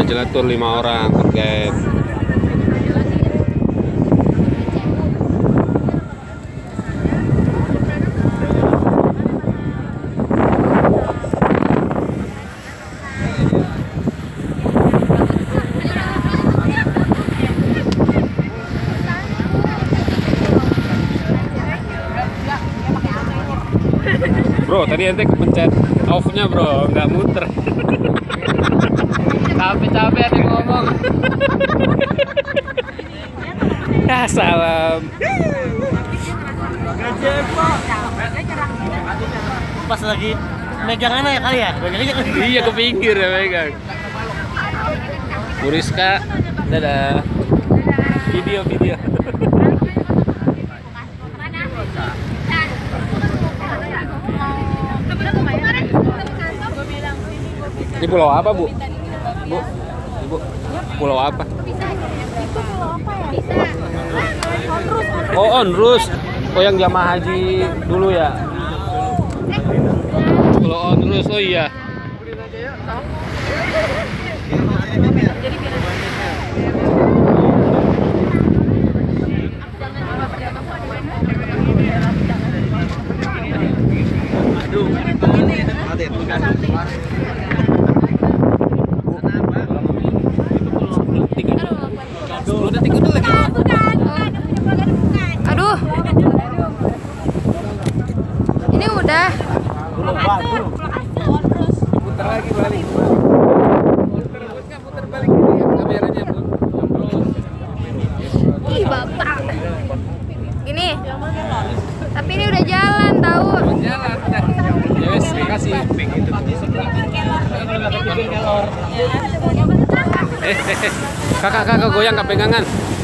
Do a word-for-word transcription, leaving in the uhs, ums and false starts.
Jelatur lima orang target. Bro, tadi ente kepencet off-nya bro, nggak muter. Capek-capek ente ngomong. Ya salam. Pas lagi megang anak ya kali ya? Megangnya ke Iya, ke pinggir ya megang. Bu Rizka, dadah. Video, video. Ini pulau apa, Bu? Bu, Ibu, pulau apa? Oh, Onrus. Oh, yang jamaah haji dulu ya? Pulau Onrus, oh iya. Aduh, ini udah. Putar lagi balik. Putar balik kameranya, Bu. Ih, Bapak. Gini. Tapi ini udah jalan tahu. Jalan. Ya wes, makasih. Eh, eh, eh. Kakak, kakak goyang, gak pegangan.